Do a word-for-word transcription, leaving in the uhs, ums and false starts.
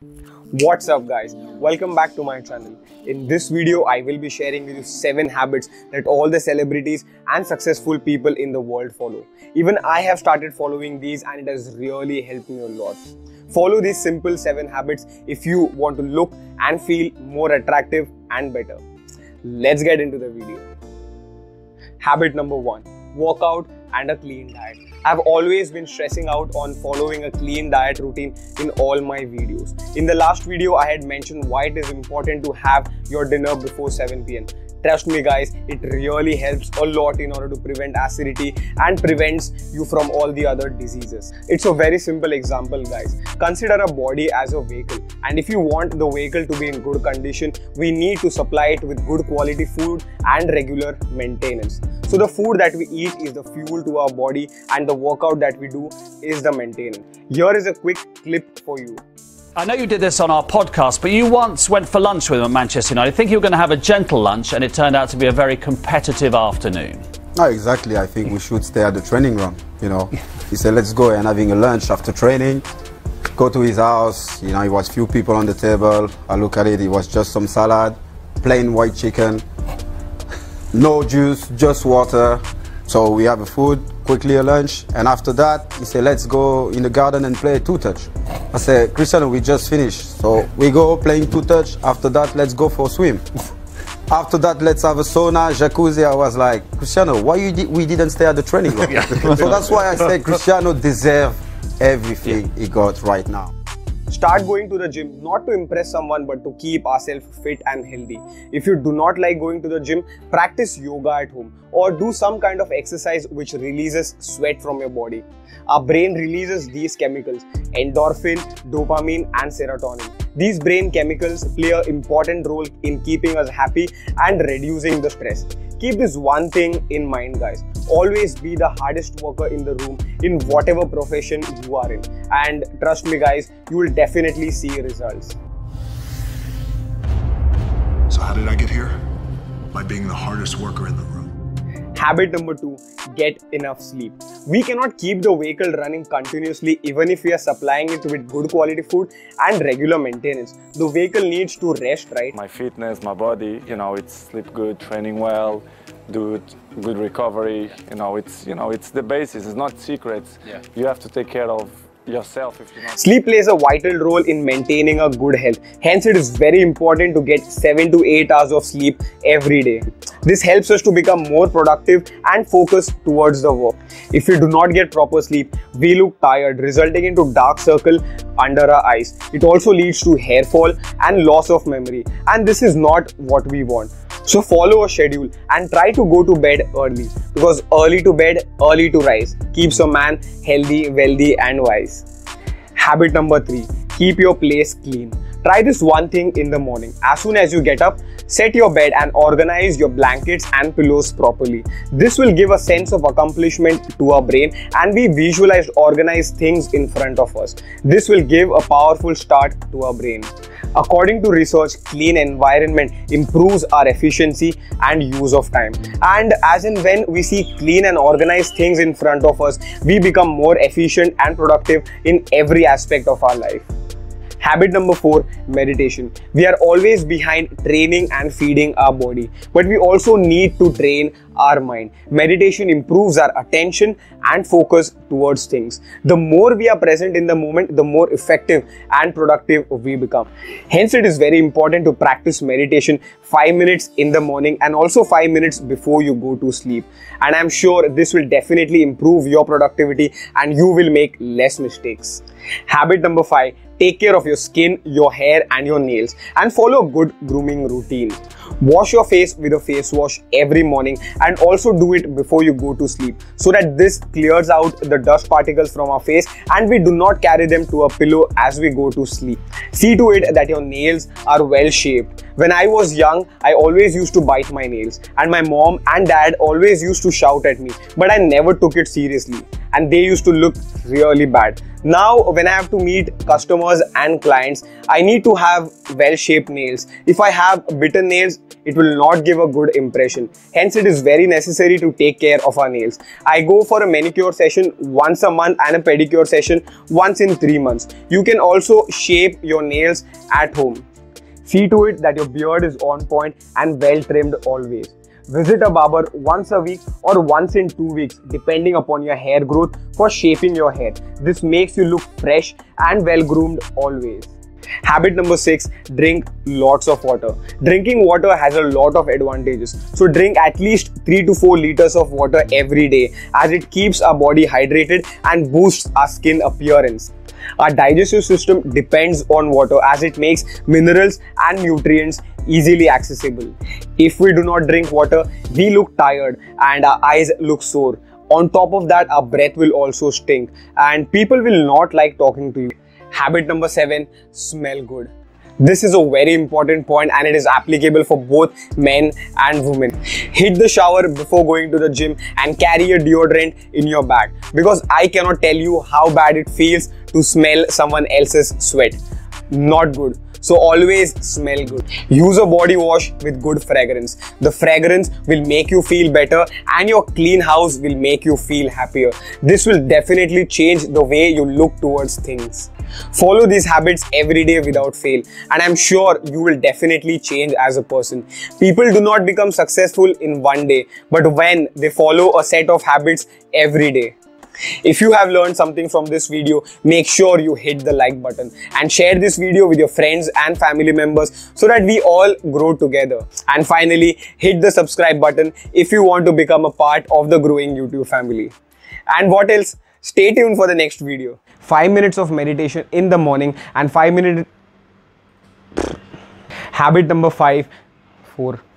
What's up guys, welcome back to my channel. In this video I will be sharing with you seven habits that all the celebrities and successful people in the world follow. Even I have started following these and it has really helped me a lot. Follow these simple seven habits if you want to look and feel more attractive and better. Let's get into the video. Habit number one, workout and a clean diet. I've always been stressing out on following a clean diet routine in all my videos. In the last video, I had mentioned why it is important to have your dinner before seven p m Trust me guys, it really helps a lot in order to prevent acidity and prevents you from all the other diseases. It's a very simple example guys. Consider a body as a vehicle, and if you want the vehicle to be in good condition, we need to supply it with good quality food and regular maintenance. So the food that we eat is the fuel to our body and the workout that we do is the maintenance. Here is a quick clip for you. I know you did this on our podcast, but you once went for lunch with him at Manchester United. I think you were going to have a gentle lunch and it turned out to be a very competitive afternoon. No, exactly. I think we should stay at the training ground, you know. He said, let's go and having a lunch after training. Go to his house, you know, it was few people on the table. I look at it, it was just some salad, plain white chicken, no juice, just water. So we have a food, quickly a lunch, and after that, he said, let's go in the garden and play two-touch. I said, Cristiano, we just finished. So we go playing two-touch. After that, let's go for a swim. After that, let's have a sauna, jacuzzi. I was like, Cristiano, why you di we didn't stay at the training ground? So that's why I said Cristiano deserves everything he got right now. Start going to the gym not to impress someone but to keep ourselves fit and healthy. If you do not like going to the gym, practice yoga at home or do some kind of exercise which releases sweat from your body. Our brain releases these chemicals, endorphin, dopamine and serotonin. These brain chemicals play an important role in keeping us happy and reducing the stress. Keep this one thing in mind guys, always be the hardest worker in the room in whatever profession you are in, and trust me guys, you will definitely see results. So how did I get here? By being the hardest worker in the room. Habit number two, get enough sleep. We cannot keep the vehicle running continuously even if we are supplying it with good quality food and regular maintenance. The vehicle needs to rest, right? My fitness, my body, you know, it's sleep good, training well, do good recovery, you know, it's, you know, it's the basis, it's not secrets. Yeah. You have to take care of yourself if you're not. Sleep plays a vital role in maintaining a good health. Hence, it is very important to get seven to eight hours of sleep every day. This helps us to become more productive and focused towards the work. If we do not get proper sleep, we look tired, resulting into dark circle under our eyes. It also leads to hair fall and loss of memory, and this is not what we want. So follow a schedule and try to go to bed early, because early to bed, early to rise keeps a man healthy, wealthy and wise. Habit number three, keep your place clean. Try this one thing in the morning. As soon as you get up, set your bed and organize your blankets and pillows properly. This will give a sense of accomplishment to our brain and we visualize organized things in front of us. This will give a powerful start to our brain. According to research, clean environment improves our efficiency and use of time. And as and when we see clean and organized things in front of us, we become more efficient and productive in every aspect of our life. Habit number four, meditation. We are always behind training and feeding our body, but we also need to train our mind. Meditation improves our attention and focus towards things. The more we are present in the moment, the more effective and productive we become. Hence, it is very important to practice meditation five minutes in the morning and also five minutes before you go to sleep. And I'm sure this will definitely improve your productivity and you will make less mistakes. Habit number five, take care of your skin, your hair and your nails and follow a good grooming routine. Wash your face with a face wash every morning and also do it before you go to sleep so that this clears out the dust particles from our face and we do not carry them to a pillow as we go to sleep. See to it that your nails are well shaped. When I was young, I always used to bite my nails and my mom and dad always used to shout at me, but I never took it seriously and they used to look really bad. Now, when I have to meet customers and clients, I need to have well-shaped nails. If I have bitter nails, it will not give a good impression. Hence, it is very necessary to take care of our nails. I go for a manicure session once a month and a pedicure session once in three months. You can also shape your nails at home. See to it that your beard is on point and well trimmed always. Visit a barber once a week or once in two weeks depending upon your hair growth for shaping your hair. This makes you look fresh and well groomed always. Habit number six, drink lots of water. Drinking water has a lot of advantages. So drink at least three to four liters of water every day as it keeps our body hydrated and boosts our skin appearance. Our digestive system depends on water as it makes minerals and nutrients easily accessible. If we do not drink water, we look tired and our eyes look sore. On top of that, our breath will also stink and people will not like talking to you. Habit number seven, smell good. This is a very important point and it is applicable for both men and women. Hit the shower before going to the gym and carry a deodorant in your bag because I cannot tell you how bad it feels to smell someone else's sweat. Not good. So always smell good. Use a body wash with good fragrance. The fragrance will make you feel better and your clean house will make you feel happier. This will definitely change the way you look towards things. Follow these habits every day without fail and I'm sure you will definitely change as a person. People do not become successful in one day, but when they follow a set of habits every day. If you have learned something from this video, make sure you hit the like button and share this video with your friends and family members so that we all grow together. And finally, hit the subscribe button if you want to become a part of the growing YouTube family. And what else? Stay tuned for the next video. five minutes of meditation in the morning and five minutes. Habit number five, four.